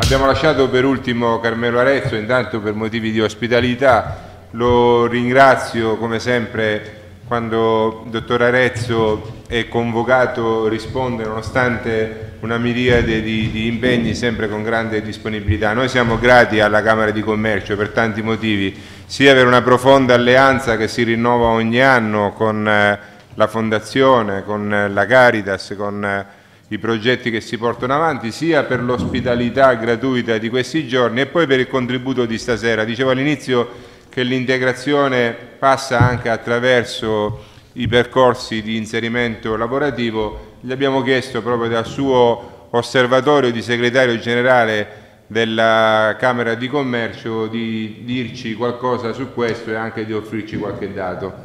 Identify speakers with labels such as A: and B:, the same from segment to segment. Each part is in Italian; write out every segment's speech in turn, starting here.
A: Abbiamo lasciato per ultimo Carmelo Arezzo, intanto per motivi di ospitalità. Lo ringrazio come sempre quando il dottor Arezzo è convocato, risponde nonostante una miriade di impegni, sempre con grande disponibilità. Noi siamo grati alla Camera di Commercio per tanti motivi, sia per una profonda alleanza che si rinnova ogni anno con la Fondazione, con la Caritas, con i progetti che si portano avanti, sia per l'ospitalità gratuita di questi giorni e poi per il contributo di stasera. Dicevo all'inizio che l'integrazione passa anche attraverso i percorsi di inserimento lavorativo. Gli abbiamo chiesto proprio dal suo osservatorio di segretario generale della Camera di Commercio di dirci qualcosa su questo e anche di offrirci qualche dato.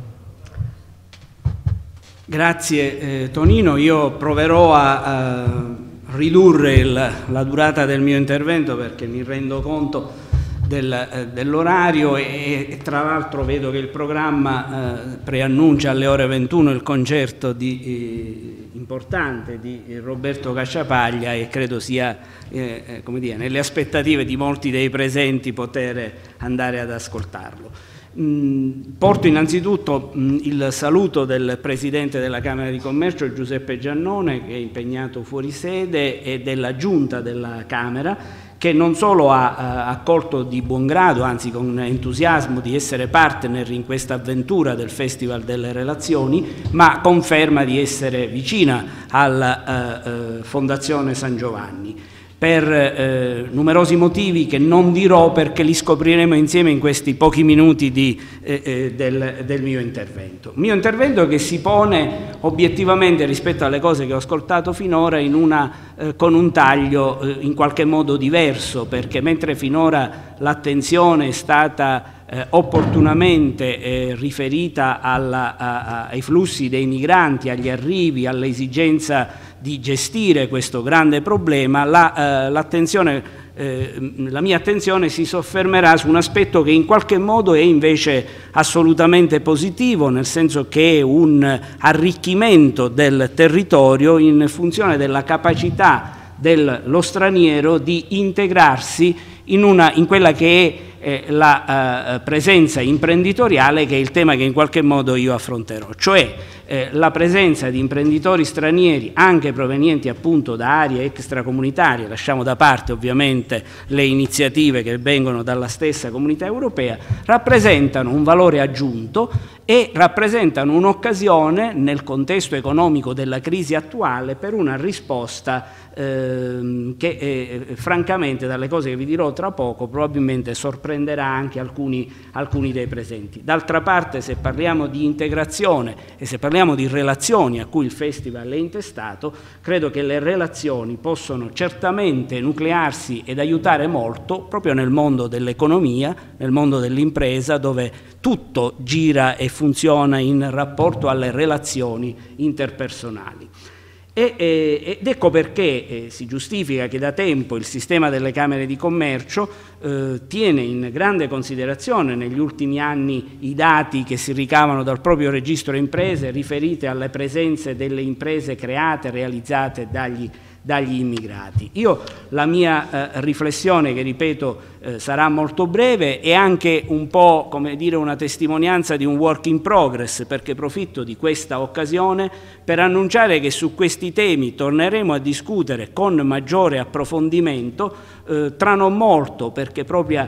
B: Grazie Tonino, io proverò a ridurre la durata del mio intervento perché mi rendo conto dell'orario e tra l'altro vedo che il programma preannuncia alle ore 21 il concerto importante di Roberto Cacciapaglia e credo sia come dire, nelle aspettative di molti dei presenti poter andare ad ascoltarlo. Porto innanzitutto il saluto del Presidente della Camera di Commercio Giuseppe Giannone, che è impegnato fuori sede, e della Giunta della Camera, che non solo ha accolto di buon grado, anzi con entusiasmo, di essere partner in questa avventura del Festival delle Relazioni, ma conferma di essere vicina alla Fondazione San Giovanni. Per numerosi motivi che non dirò perché li scopriremo insieme in questi pochi minuti del mio intervento. Mio intervento che si pone obiettivamente rispetto alle cose che ho ascoltato finora con un taglio in qualche modo diverso, perché mentre finora l'attenzione è stata opportunamente riferita ai flussi dei migranti, agli arrivi, all'esigenza di gestire questo grande problema, la mia attenzione si soffermerà su un aspetto che in qualche modo è invece assolutamente positivo, nel senso che è un arricchimento del territorio in funzione della capacità dello straniero di integrarsi in quella che è la presenza imprenditoriale, che è il tema che in qualche modo io affronterò, cioè la presenza di imprenditori stranieri anche provenienti appunto da aree extracomunitarie, lasciamo da parte ovviamente le iniziative che vengono dalla stessa Comunità Europea, rappresentano un valore aggiunto e rappresentano un'occasione nel contesto economico della crisi attuale per una risposta che francamente, dalle cose che vi dirò tra poco, probabilmente sorprenderà anche alcuni dei presenti. D'altra parte, se parliamo di integrazione e se parliamo di relazioni a cui il Festival è intestato, credo che le relazioni possono certamente nuclearsi ed aiutare molto proprio nel mondo dell'economia, nel mondo dell'impresa, dove tutto gira e funziona in rapporto alle relazioni interpersonali. Ed ecco perché si giustifica che da tempo il sistema delle Camere di Commercio tiene in grande considerazione negli ultimi anni i dati che si ricavano dal proprio registro imprese riferite alle presenze delle imprese create, realizzate dagli immigrati. La mia riflessione, che ripeto sarà molto breve, è anche un po', come dire, una testimonianza di un work in progress, perché profitto di questa occasione per annunciare che su questi temi torneremo a discutere con maggiore approfondimento tra non molto, perché proprio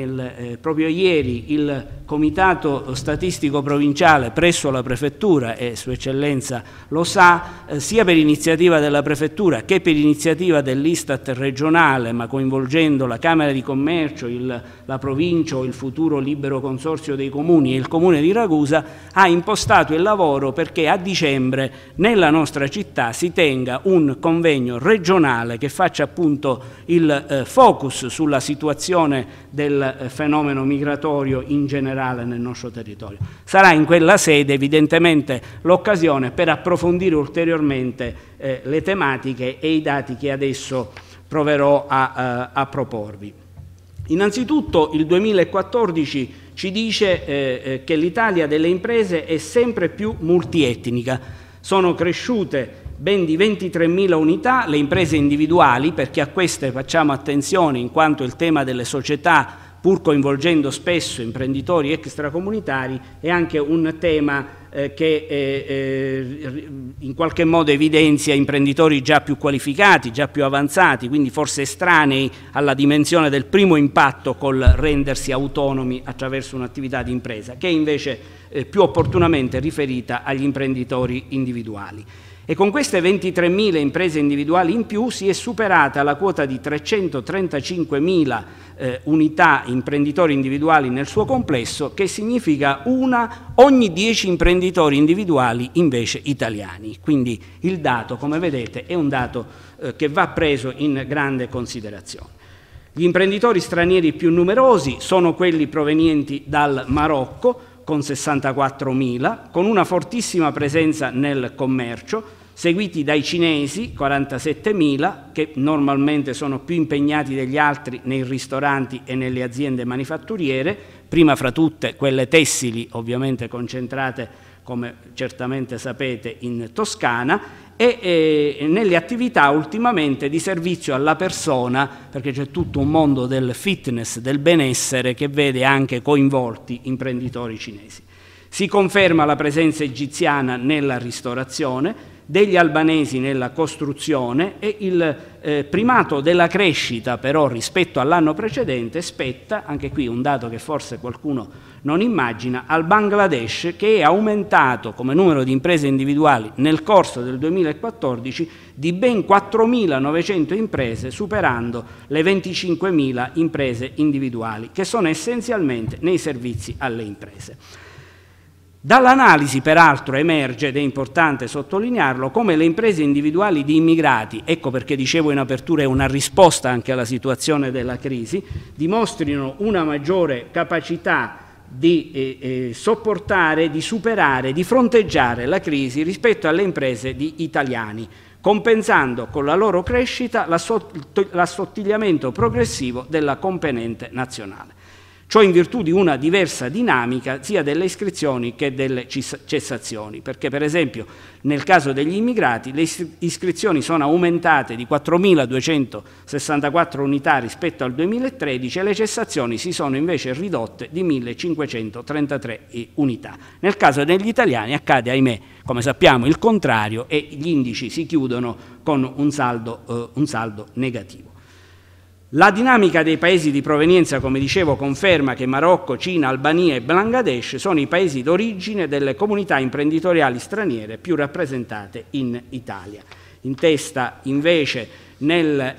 B: ieri il Comitato Statistico Provinciale presso la Prefettura, e Sua Eccellenza lo sa, sia per iniziativa della Prefettura che per iniziativa dell'Istat regionale, ma coinvolgendo la Camera di Commercio, la Provincia o il futuro libero consorzio dei comuni e il Comune di Ragusa, ha impostato il lavoro perché a dicembre nella nostra città si tenga un convegno regionale che faccia appunto il focus sulla situazione del fenomeno migratorio in generale nel nostro territorio. Sarà in quella sede evidentemente l'occasione per approfondire ulteriormente le tematiche e i dati che adesso proverò a proporvi. Innanzitutto il 2014 ci dice che l'Italia delle imprese è sempre più multietnica. Sono cresciute ben di 23.000 unità le imprese individuali, perché a queste facciamo attenzione in quanto il tema delle società, pur coinvolgendo spesso imprenditori extracomunitari, è anche un tema che in qualche modo evidenzia imprenditori già più qualificati, già più avanzati, quindi forse estranei alla dimensione del primo impatto col rendersi autonomi attraverso un'attività di impresa, che è invece più opportunamente riferita agli imprenditori individuali. E con queste 23.000 imprese individuali in più si è superata la quota di 335.000 unità imprenditori individuali nel suo complesso, che significa una ogni 10 imprenditori individuali invece italiani. Quindi il dato, come vedete, è un dato che va preso in grande considerazione. Gli imprenditori stranieri più numerosi sono quelli provenienti dal Marocco, con 64.000, con una fortissima presenza nel commercio, seguiti dai cinesi, 47.000, che normalmente sono più impegnati degli altri nei ristoranti e nelle aziende manifatturiere, prima fra tutte quelle tessili, ovviamente concentrate, come certamente sapete, in Toscana, e nelle attività ultimamente di servizio alla persona, perché c'è tutto un mondo del fitness, del benessere, che vede anche coinvolti imprenditori cinesi. Si conferma la presenza egiziana nella ristorazione, degli albanesi nella costruzione, e il primato della crescita però rispetto all'anno precedente spetta, anche qui un dato che forse qualcuno non immagina, al Bangladesh, che è aumentato come numero di imprese individuali nel corso del 2014 di ben 4.900 imprese, superando le 25.000 imprese individuali, che sono essenzialmente nei servizi alle imprese. Dall'analisi peraltro emerge, ed è importante sottolinearlo, come le imprese individuali di immigrati, ecco perché dicevo in apertura è una risposta anche alla situazione della crisi, dimostrino una maggiore capacità di sopportare, di superare, di fronteggiare la crisi rispetto alle imprese di italiani, compensando con la loro crescita l'assottigliamento progressivo della componente nazionale. Ciò in virtù di una diversa dinamica sia delle iscrizioni che delle cessazioni, perché per esempio nel caso degli immigrati le iscrizioni sono aumentate di 4.264 unità rispetto al 2013 e le cessazioni si sono invece ridotte di 1.533 unità. Nel caso degli italiani accade, ahimè, come sappiamo, il contrario, e gli indici si chiudono con un saldo negativo. La dinamica dei paesi di provenienza, come dicevo, conferma che Marocco, Cina, Albania e Bangladesh sono i paesi d'origine delle comunità imprenditoriali straniere più rappresentate in Italia. In testa invece nel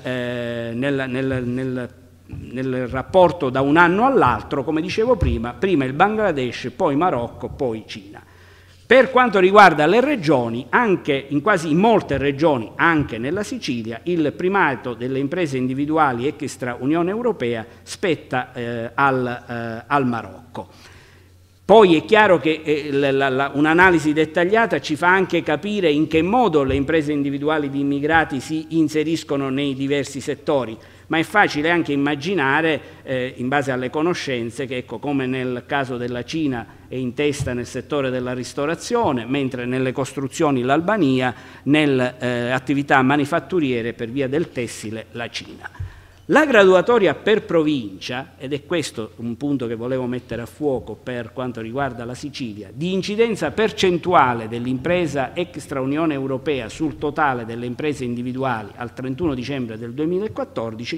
B: rapporto da un anno all'altro, come dicevo prima il Bangladesh, poi Marocco, poi Cina. Per quanto riguarda le regioni, anche in molte regioni, anche nella Sicilia, il primato delle imprese individuali extra Unione Europea spetta al Marocco. Poi è chiaro che un'analisi dettagliata ci fa anche capire in che modo le imprese individuali di immigrati si inseriscono nei diversi settori, ma è facile anche immaginare, in base alle conoscenze, che ecco, come nel caso della Cina è in testa nel settore della ristorazione, mentre nelle costruzioni l'Albania, nelle attività manifatturiere per via del tessile la Cina. La graduatoria per provincia, ed è questo un punto che volevo mettere a fuoco per quanto riguarda la Sicilia, di incidenza percentuale dell'impresa extra Unione Europea sul totale delle imprese individuali al 31 dicembre del 2014,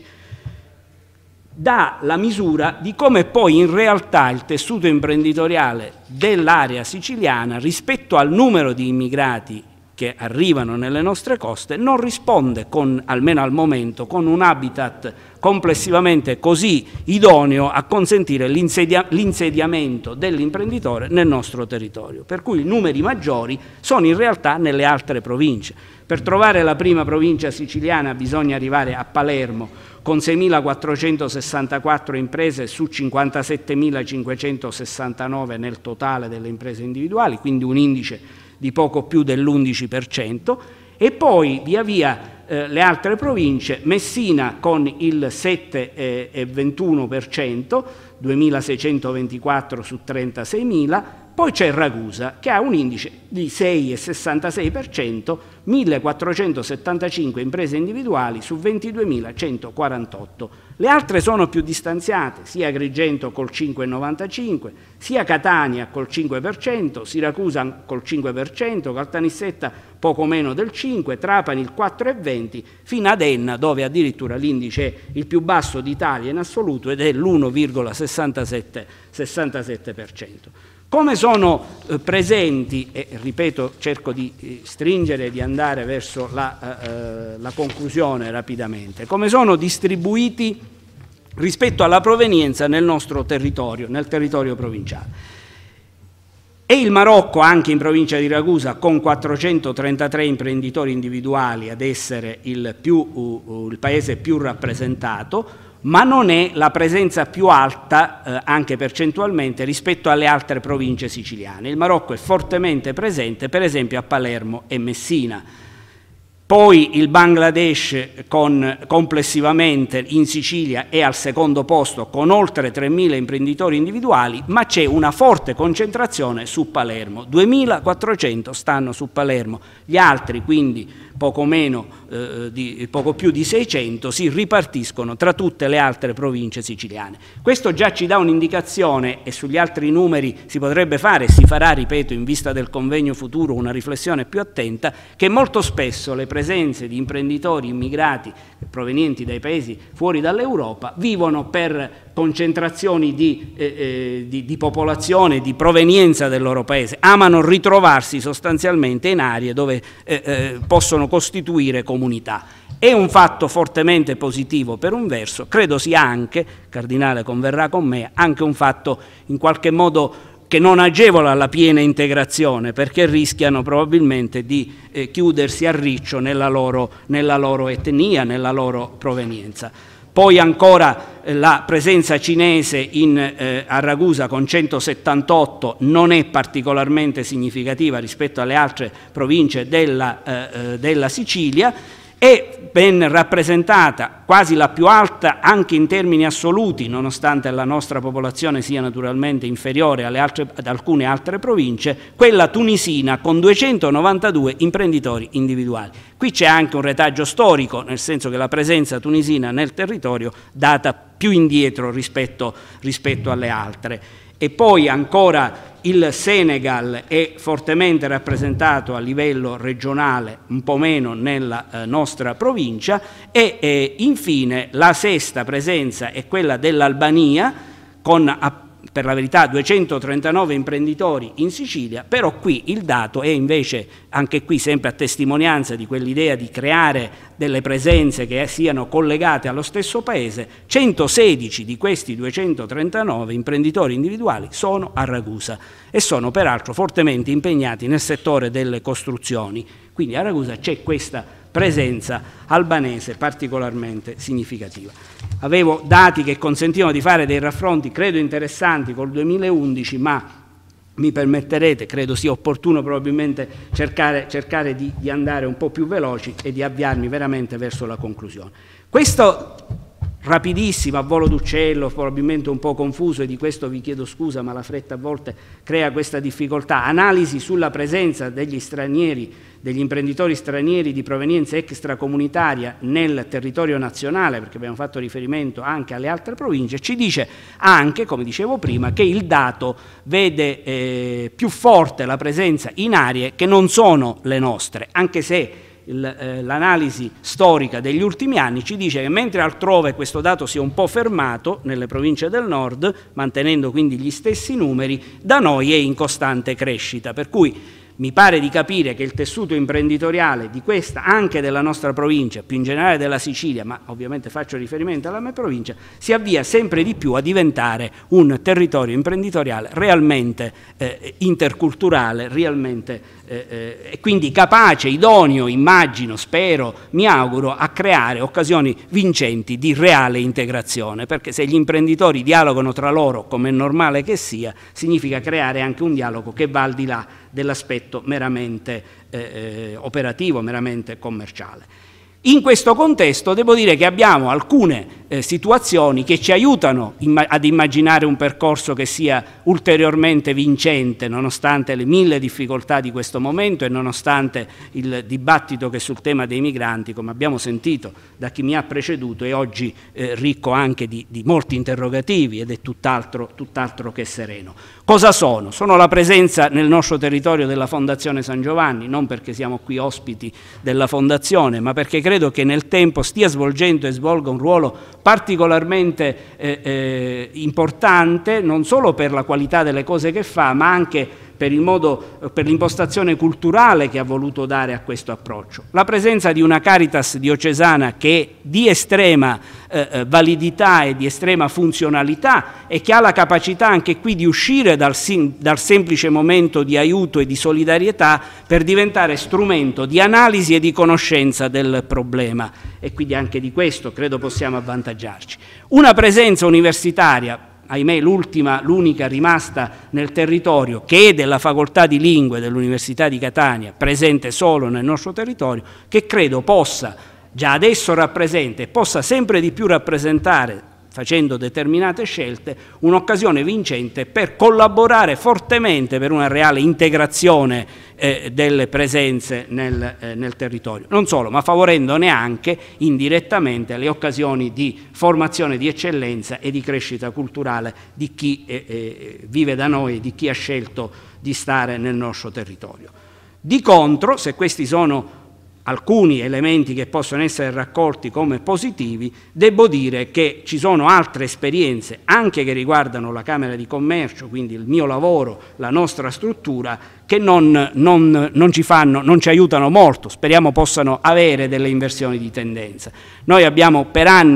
B: dà la misura di come poi in realtà il tessuto imprenditoriale dell'area siciliana rispetto al numero di immigrati che arrivano nelle nostre coste non risponde, almeno al momento, con un habitat complessivamente così idoneo a consentire l'insediamento dell'imprenditore nel nostro territorio, per cui i numeri maggiori sono in realtà nelle altre province. Per trovare la prima provincia siciliana bisogna arrivare a Palermo con 6.464 imprese su 57.569 nel totale delle imprese individuali, quindi un indice di poco più dell'11%, e poi via via le altre province, Messina con il 7,21%, 2.624 su 36.000, Poi c'è Ragusa, che ha un indice di 6,66%, 1.475 imprese individuali su 22.148. Le altre sono più distanziate, sia Agrigento col 5,95%, sia Catania col 5%, Siracusa col 5%, Caltanissetta poco meno del 5%, Trapani il 4,20%, fino ad Enna, dove addirittura l'indice è il più basso d'Italia in assoluto ed è l'1,67%. Come sono presenti, e ripeto, cerco di stringere e di andare verso la conclusione rapidamente, come sono distribuiti rispetto alla provenienza nel nostro territorio, nel territorio provinciale. E il Marocco, anche in provincia di Ragusa, con 433 imprenditori individuali ad essere il paese più rappresentato, ma non è la presenza più alta, anche percentualmente, rispetto alle altre province siciliane. Il Marocco è fortemente presente, per esempio, a Palermo e Messina. Poi il Bangladesh complessivamente in Sicilia è al secondo posto con oltre 3.000 imprenditori individuali, ma c'è una forte concentrazione su Palermo, 2.400 stanno su Palermo, gli altri quindi poco più di 600 si ripartiscono tra tutte le altre province siciliane. Questo già ci dà un'indicazione, e sugli altri numeri si potrebbe fare, si farà, ripeto, in vista del convegno futuro, una riflessione più attenta, che molto spesso le presenze di imprenditori immigrati provenienti dai paesi fuori dall'Europa vivono per concentrazioni di popolazione, di provenienza del loro paese, amano ritrovarsi sostanzialmente in aree dove possono costituire comunità. È un fatto fortemente positivo per un verso, credo sia anche, Cardinale converrà con me, anche un fatto in qualche modo che non agevola la piena integrazione, perché rischiano probabilmente di chiudersi a riccio nella loro etnia, nella loro provenienza. Poi ancora la presenza cinese a Ragusa con 178 non è particolarmente significativa rispetto alle altre province della Sicilia, è ben rappresentata, quasi la più alta anche in termini assoluti, nonostante la nostra popolazione sia naturalmente inferiore ad alcune altre province, quella tunisina con 292 imprenditori individuali. Qui c'è anche un retaggio storico, nel senso che la presenza tunisina nel territorio data più indietro rispetto alle altre. E poi ancora il Senegal è fortemente rappresentato a livello regionale, un po' meno nella nostra provincia, e infine la sesta presenza è quella dell'Albania, con per la verità 239 imprenditori in Sicilia, però qui il dato è invece, anche qui sempre a testimonianza di quell'idea di creare delle presenze che siano collegate allo stesso paese, 116 di questi 239 imprenditori individuali sono a Ragusa e sono peraltro fortemente impegnati nel settore delle costruzioni, quindi a Ragusa c'è questa presenza albanese particolarmente significativa. Avevo dati che consentivano di fare dei raffronti, credo interessanti, col 2011, ma mi permetterete, credo sia opportuno probabilmente cercare di andare un po' più veloci e di avviarmi veramente verso la conclusione. Questo rapidissimo, a volo d'uccello, probabilmente un po' confuso, e di questo vi chiedo scusa, ma la fretta a volte crea questa difficoltà. Analisi sulla presenza degli stranieri, degli imprenditori stranieri di provenienza extracomunitaria nel territorio nazionale, perché abbiamo fatto riferimento anche alle altre province, ci dice anche, come dicevo prima, che il dato vede più forte la presenza in aree che non sono le nostre, anche se l'analisi storica degli ultimi anni ci dice che mentre altrove questo dato si è un po' fermato nelle province del nord, mantenendo quindi gli stessi numeri, da noi è in costante crescita, per cui mi pare di capire che il tessuto imprenditoriale di questa, anche della nostra provincia, più in generale della Sicilia, ma ovviamente faccio riferimento alla mia provincia, si avvia sempre di più a diventare un territorio imprenditoriale realmente interculturale, realmente e quindi capace, idoneo, immagino, spero, mi auguro, a creare occasioni vincenti di reale integrazione, perché se gli imprenditori dialogano tra loro, come è normale che sia, significa creare anche un dialogo che va al di là dell'aspetto meramente operativo, meramente commerciale. In questo contesto devo dire che abbiamo alcune situazioni che ci aiutano ad immaginare un percorso che sia ulteriormente vincente, nonostante le mille difficoltà di questo momento e nonostante il dibattito che sul tema dei migranti, come abbiamo sentito da chi mi ha preceduto, è oggi ricco anche di molti interrogativi ed è tutt'altro che sereno. Cosa sono? Sono la presenza nel nostro territorio della Fondazione San Giovanni, non perché siamo qui ospiti della Fondazione, ma perché credo che nel tempo stia svolgendo e svolga un ruolo particolarmente importante, non solo per la qualità delle cose che fa, ma anche per l'impostazione culturale che ha voluto dare a questo approccio. La presenza di una Caritas diocesana che è di estrema validità e di estrema funzionalità e che ha la capacità anche qui di uscire dal semplice momento di aiuto e di solidarietà per diventare strumento di analisi e di conoscenza del problema, e quindi anche di questo credo possiamo avvantaggiarci. Una presenza universitaria, ahimè l'unica rimasta nel territorio, che è della Facoltà di Lingue dell'Università di Catania, presente solo nel nostro territorio, che credo possa, già adesso rappresenta e possa sempre di più rappresentare, facendo determinate scelte, un'occasione vincente per collaborare fortemente per una reale integrazione delle presenze nel territorio. Non solo, ma favorendone anche indirettamente le occasioni di formazione di eccellenza e di crescita culturale di chi vive da noi, di chi ha scelto di stare nel nostro territorio. Di contro, se questi sono alcuni elementi che possono essere raccolti come positivi, devo dire che ci sono altre esperienze, anche che riguardano la Camera di Commercio, quindi il mio lavoro, la nostra struttura, che non ci aiutano molto, speriamo possano avere delle inversioni di tendenza. Noi abbiamo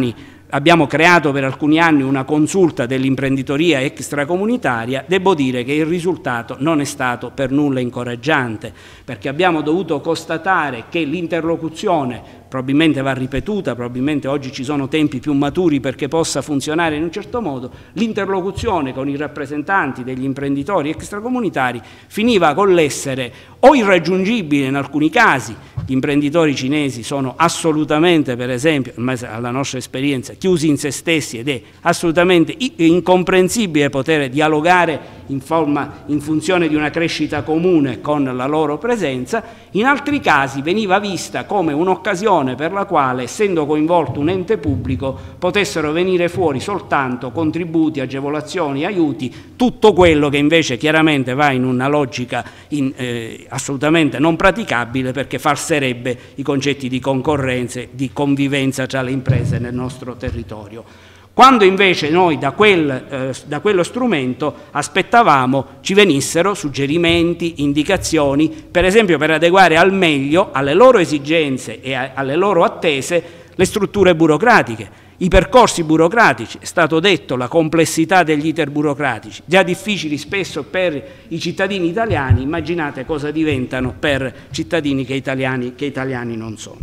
B: creato per alcuni anni una consulta dell'imprenditoria extracomunitaria. Devo dire che il risultato non è stato per nulla incoraggiante, perché abbiamo dovuto constatare che l'interlocuzione probabilmente va ripetuta, probabilmente oggi ci sono tempi più maturi perché possa funzionare in un certo modo, l'interlocuzione con i rappresentanti degli imprenditori extracomunitari finiva con l'essere o irraggiungibile in alcuni casi. Gli imprenditori cinesi sono assolutamente, per esempio, alla nostra esperienza, chiusi in se stessi ed è assolutamente incomprensibile poter dialogare in funzione di una crescita comune con la loro presenza. In altri casi veniva vista come un'occasione per la quale, essendo coinvolto un ente pubblico, potessero venire fuori soltanto contributi, agevolazioni, aiuti, tutto quello che invece chiaramente va in una logica assolutamente non praticabile, perché falserebbe i concetti di concorrenza e di convivenza tra le imprese nel nostro territorio. Quando invece noi da quello strumento aspettavamo ci venissero suggerimenti, indicazioni, per esempio per adeguare al meglio alle loro esigenze e alle loro attese le strutture burocratiche, i percorsi burocratici. È stato detto la complessità degli iter burocratici, già difficili spesso per i cittadini italiani, immaginate cosa diventano per cittadini che italiani non sono.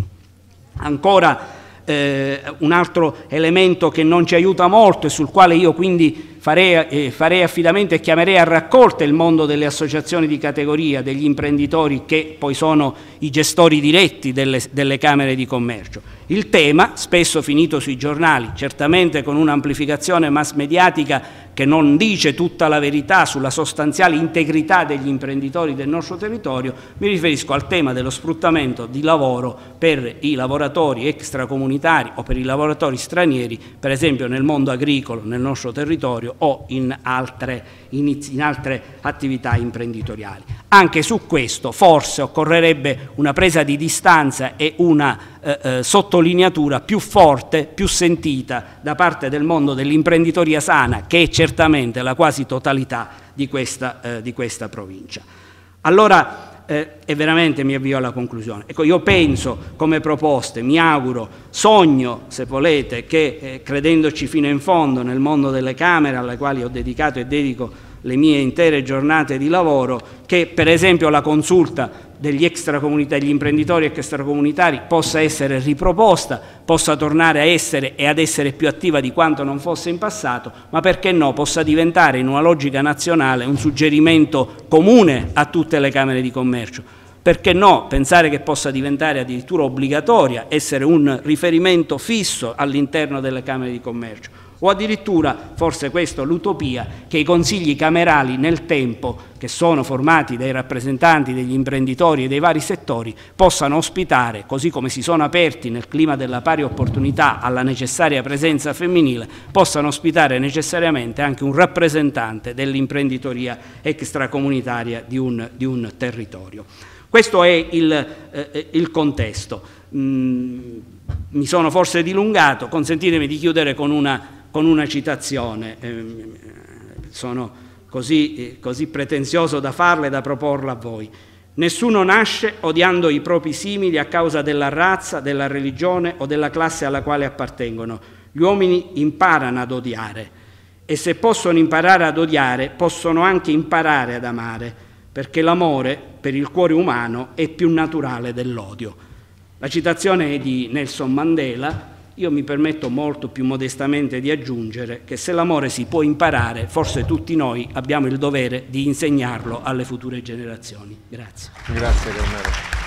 B: Ancora un altro elemento che non ci aiuta molto e sul quale io quindi farei affidamento e chiamerei a raccolta il mondo delle associazioni di categoria, degli imprenditori che poi sono i gestori diretti delle camere di commercio. Il tema, spesso finito sui giornali, certamente con un'amplificazione mass mediatica che non dice tutta la verità sulla sostanziale integrità degli imprenditori del nostro territorio, mi riferisco al tema dello sfruttamento di lavoro per i lavoratori extracomunitari o per i lavoratori stranieri, per esempio nel mondo agricolo nel nostro territorio o in altre attività imprenditoriali. Anche su questo forse occorrerebbe una presa di distanza e una sottolineatura più forte, più sentita da parte del mondo dell'imprenditoria sana, che è certamente la quasi totalità di questa provincia. Allora, e veramente mi avvio alla conclusione. Ecco, io penso come proposte, mi auguro, sogno, se volete, che credendoci fino in fondo nel mondo delle Camere, alle quali ho dedicato e dedico le mie intere giornate di lavoro, che per esempio la consulta degli imprenditori extracomunitari possa essere riproposta, possa tornare a essere e ad essere più attiva di quanto non fosse in passato, ma perché no, possa diventare in una logica nazionale un suggerimento comune a tutte le Camere di Commercio. perché no, pensare che possa diventare addirittura obbligatoria, essere un riferimento fisso all'interno delle Camere di Commercio. O addirittura, forse questa è l'utopia, che i consigli camerali nel tempo, che sono formati dai rappresentanti degli imprenditori e dei vari settori, possano ospitare, così come si sono aperti nel clima della pari opportunità alla necessaria presenza femminile, possano ospitare necessariamente anche un rappresentante dell'imprenditoria extracomunitaria di un territorio. Questo è il contesto. Mi sono forse dilungato, consentitemi di chiudere con una citazione, sono così pretenzioso da farla e da proporla a voi. Nessuno nasce odiando i propri simili a causa della razza, della religione o della classe alla quale appartengono. Gli uomini imparano ad odiare e se possono imparare ad odiare, possono anche imparare ad amare, perché l'amore per il cuore umano è più naturale dell'odio. La citazione è di Nelson Mandela. Io mi permetto molto più modestamente di aggiungere che se l'amore si può imparare, forse tutti noi abbiamo il dovere di insegnarlo alle future generazioni. Grazie.
A: Grazie, Colonnello.